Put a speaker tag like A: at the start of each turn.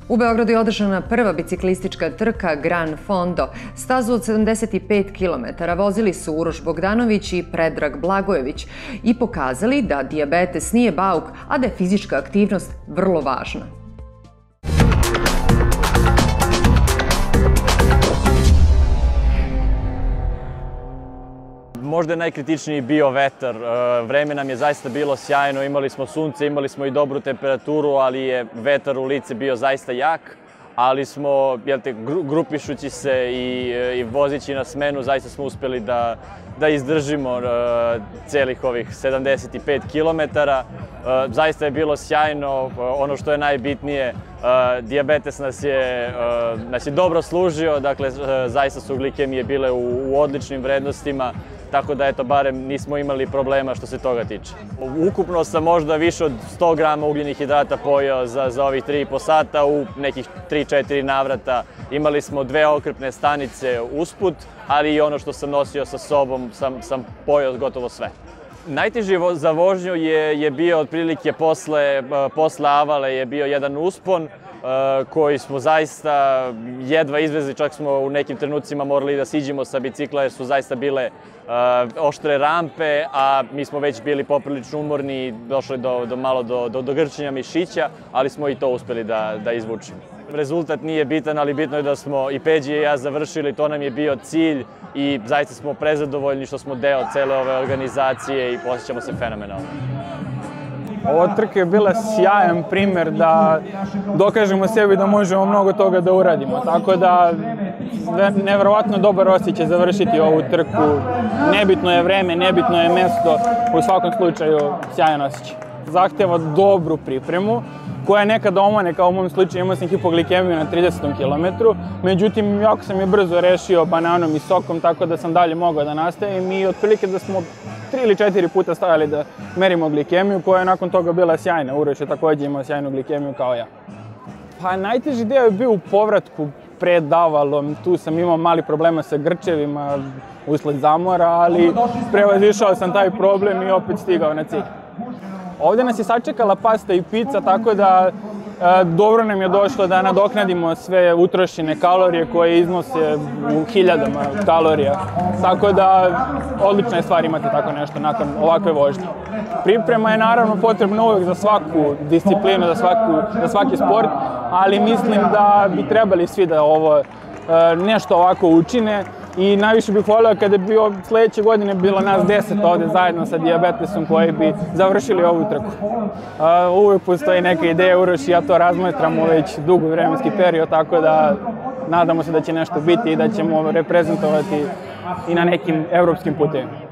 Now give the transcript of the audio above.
A: U Beogradu je održana prva biciklistička trka Gran Fondo. Stazu od 75 km vozili su Uroš Bogdanović i Predrag Blagojević i pokazali da dijabetes nije bauk, a da je fizička aktivnost vrlo važna.
B: Možda je najkritičniji bio vetar. Vreme nam je zaista bilo sjajno, imali smo sunce, imali smo i dobru temperaturu, ali je vetar u lice bio zaista jak. Ali smo, grupišući se i vozići na smenu, zaista smo uspeli da izdržimo celih ovih 75 km. Zaista je bilo sjajno, ono što je najbitnije, dijabetes nas je dobro služio, dakle zaista su glikemije bile u odličnim vrednostima, tako da eto, barem nismo imali problema što se toga tiče. Ukupno sam možda više od 100 grama ugljenih hidrata pojeo za ovih 3,5 sata, u nekih 3-4 navrata. Imali smo 2 okrepne stanice usput, ali i ono što sam nosio sa sobom sam pojeo gotovo sve. Najteži za vožnju je bio otprilike posle Avale je bio jedan uspon koji smo zaista jedva izvezli, čak smo u nekim trenucima morali da siđemo sa bicikla jer su zaista bile oštre rampe, a mi smo već bili poprilično umorni i došli do grčenja mišića, ali smo i to uspeli da izvučemo. Rezultat nije bitan, ali bitno je da smo i Peđi i ja završili, to nam je bio cilj i zaista smo prezadovoljni što smo deo cele ove organizacije i osjećamo se fenomenalno.
C: Ova trka je bila sjajan primer da dokažemo sebi da možemo mnogo toga da uradimo. Tako da, neverovatno dobar osjećaj završiti ovu trku. Nebitno je vreme, nebitno je mesto, u svakom slučaju sjajan osjećaj. Zahteva dobru pripremu, koja nekada omane, kao u mom slučaju imao sam hipoglikemiju na 30. kilometru, međutim jako sam je brzo rešio bananom i sokom, tako da sam dalje mogao da nastavim i otprilike da smo 3 ili 4 puta stavili da merimo glikemiju, koja je nakon toga bila sjajna. Uroš je također imao sjajnu glikemiju kao ja. Pa najteži deo je bio u povratku pred Avalom, tu sam imao mali problema sa grčevima usled zamora, ali prevazišao sam taj problem i opet stigao na cilj. Ovdje nas je sačekala pasta i pizza, tako da dobro nam je došlo da nadoknadimo sve utrošene kalorije koje iznose u hiljadama kalorija. Tako da odlična je stvar imati tako nešto nakon ovakve vožnje. Priprema je naravno potrebna uvijek za svaku disciplinu, za svaki sport, ali mislim da bi trebali svi da ovo nešto ovako učine. I najviše bih volio kada bi sljedeće godine bilo nas 10 ovdje zajedno sa dijabetesom koji bi završili ovu trku. Uvijek postoji neka ideja, Uroš i ja to razmatramo već dugo vremenski period, tako da nadamo se da će nešto biti i da ćemo reprezentovati i na nekim evropskim putevima.